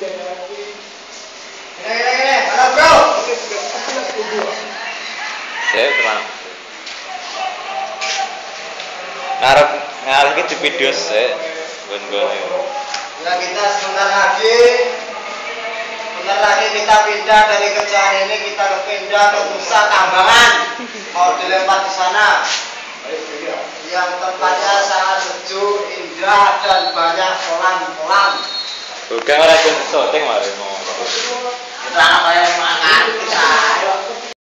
Halo bro. Saya tenang. Ngarep di video saya. Gon-gon. Ya kita sebentar lagi kita pindah dari kerjaan ini, kita pindah ke Nusa Kambangan. Mau dilempar di sana. Yang tempatnya sangat sejuk, indah dan banyak kolam-kolam. Bukan orang yang syuting mari mau. Kita apa yang makan kita.